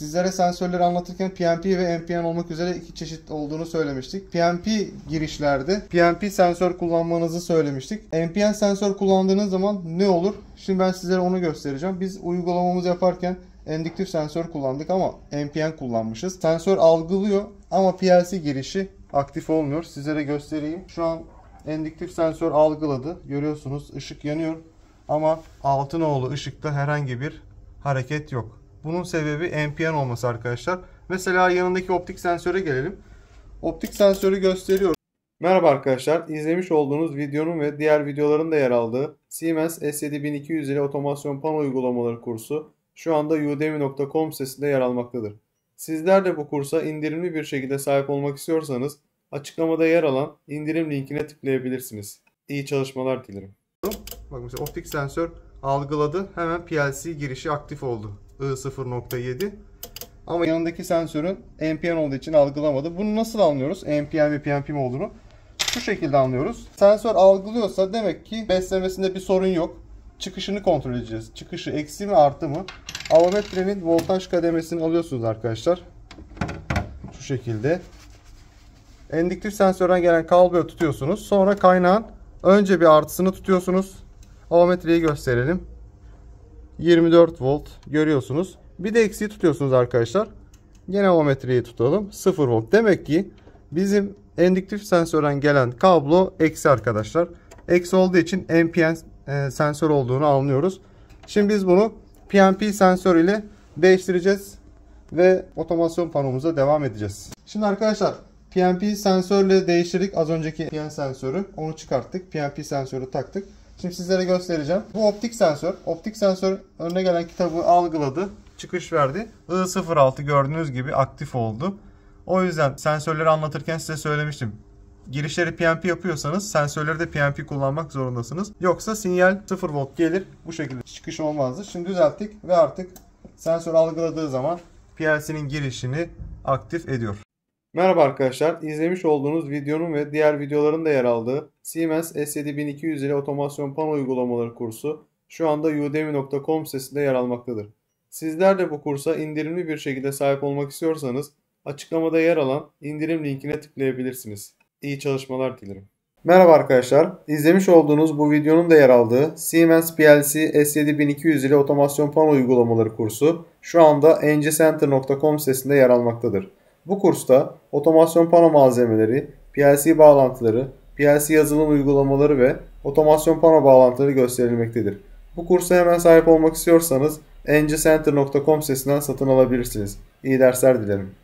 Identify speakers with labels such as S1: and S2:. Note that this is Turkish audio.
S1: Sizlere sensörleri anlatırken PNP ve NPN olmak üzere iki çeşit olduğunu söylemiştik. PNP girişlerde PNP sensör kullanmanızı söylemiştik. NPN sensör kullandığınız zaman ne olur? Şimdi ben sizlere onu göstereceğim. Biz uygulamamızı yaparken endüktif sensör kullandık ama NPN kullanmışız. Sensör algılıyor ama PLC girişi aktif olmuyor. Sizlere göstereyim. Şu an endüktif sensör algıladı. Görüyorsunuz ışık yanıyor ama Altınoğlu ışıkta herhangi bir hareket yok. Bunun sebebi NPN olması arkadaşlar. Mesela yanındaki optik sensöre gelelim. Optik sensörü gösteriyor. Merhaba arkadaşlar. İzlemiş olduğunuz videonun ve diğer videoların da yer aldığı Siemens S7200 ile otomasyon pano uygulamaları kursu şu anda udemy.com sitesinde yer almaktadır. Sizler de bu kursa indirimli bir şekilde sahip olmak istiyorsanız açıklamada yer alan indirim linkine tıklayabilirsiniz. İyi çalışmalar dilerim. Bak mesela optik sensör algıladı. Hemen PLC girişi aktif oldu. I0.7. Ama yanındaki sensörün NPN olduğu için algılamadı. Bunu nasıl anlıyoruz? NPN ve PNP mi olduğunu? Şu şekilde anlıyoruz. Sensör algılıyorsa demek ki beslemesinde bir sorun yok. Çıkışını kontrol edeceğiz. Çıkışı eksi mi artı mı? Avometrenin voltaj kademesini alıyorsunuz arkadaşlar. Şu şekilde. Endüktif sensörden gelen kabloyu tutuyorsunuz. Sonra kaynağın önce bir artısını tutuyorsunuz. Avometreyi gösterelim. 24 volt görüyorsunuz. Bir de eksiği tutuyorsunuz arkadaşlar. Yine avometreyi tutalım. 0 volt. Demek ki bizim endüktif sensörden gelen kablo eksi arkadaşlar. Eksi olduğu için NPN sensör olduğunu anlıyoruz. Şimdi biz bunu PNP sensör ile değiştireceğiz ve otomasyon panomuza devam edeceğiz. Şimdi arkadaşlar PNP sensörle değiştirdik az önceki NPN sensörü. Onu çıkarttık. PNP sensörü taktık. Şimdi sizlere göstereceğim. Bu optik sensör. Optik sensör önüne gelen kitabı algıladı. Çıkış verdi. I06 gördüğünüz gibi aktif oldu. O yüzden sensörleri anlatırken size söylemiştim. Girişleri PNP yapıyorsanız sensörleri de PNP kullanmak zorundasınız. Yoksa sinyal 0 volt gelir. Bu şekilde çıkış olmazdı. Şimdi düzelttik ve artık sensör algıladığı zaman PLC'nin girişini aktif ediyor. Merhaba arkadaşlar. İzlemiş olduğunuz videonun ve diğer videoların da yer aldığı Siemens S7200 ile otomasyon pano uygulamaları kursu şu anda udemy.com sitesinde yer almaktadır. Sizler de bu kursa indirimli bir şekilde sahip olmak istiyorsanız açıklamada yer alan indirim linkine tıklayabilirsiniz. İyi çalışmalar dilerim. Merhaba arkadaşlar. İzlemiş olduğunuz bu videonun da yer aldığı Siemens PLC S7200 ile otomasyon pano uygulamaları kursu şu anda ngcenter.com sitesinde yer almaktadır. Bu kursta otomasyon pano malzemeleri, PLC bağlantıları, PLC yazılım uygulamaları ve otomasyon pano bağlantıları gösterilmektedir. Bu kursa hemen sahip olmak istiyorsanız ngcenter.com sitesinden satın alabilirsiniz. İyi dersler dilerim.